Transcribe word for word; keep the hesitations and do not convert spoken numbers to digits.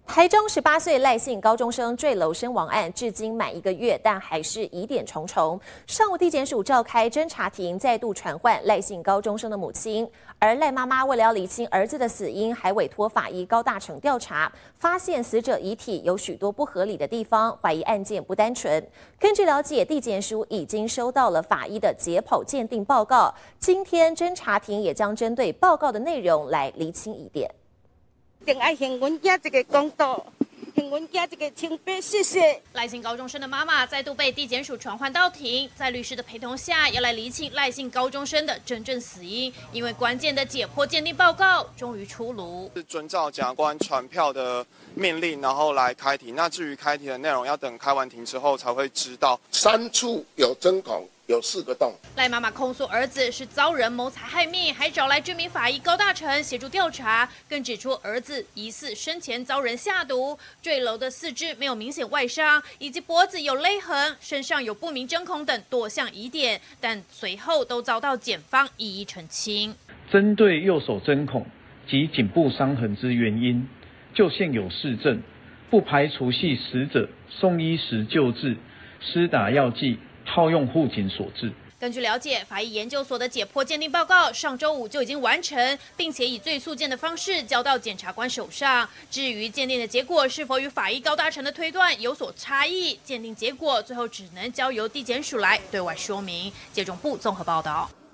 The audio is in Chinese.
台中十八岁赖姓高中生坠楼身亡案至今满一个月，但还是疑点重重。上午地检署召开侦查庭，再度传唤赖姓高中生的母亲，而赖妈妈为了要厘清儿子的死因，还委托法医高大成调查，发现死者遗体有许多不合理的地方，怀疑案件不单纯。根据了解，地检署已经收到了法医的解剖鉴定报告，今天侦查庭也将针对报告的内容来厘清疑点。 定爱还阮囝一个公道，还阮囝一个清白，谢谢。 赖姓高中生的妈妈再度被地检署传唤到庭，在律师的陪同下，要来厘清赖姓高中生的真正死因。因为关键的解剖鉴定报告终于出炉， 是遵照检察官传票的命令，然后来开庭。那至于开庭的内容，要等开完庭之后才会知道。 三处有针孔。 有四个洞。 赖妈妈控诉儿子是遭人谋财害命，还找来知名法医高大成协助调查，更指出儿子疑似生前遭人下毒，坠楼的四肢没有明显外伤，以及脖子有勒痕，身上有不明针孔等多项疑点，但随后都遭到检方一一澄清。 针对右手针孔及颈部伤痕之原因，就现有事证，不排除系死者送医时救治、施打药剂。 套用护颈所致。 根据了解，法医研究所的解剖鉴定报告上周五就已经完成，并且以最速件的方式交到检察官手上。至于鉴定的结果是否与法医高大成的推断有所差异，鉴定结果最后只能交由地检署来对外说明。接种部综合报道。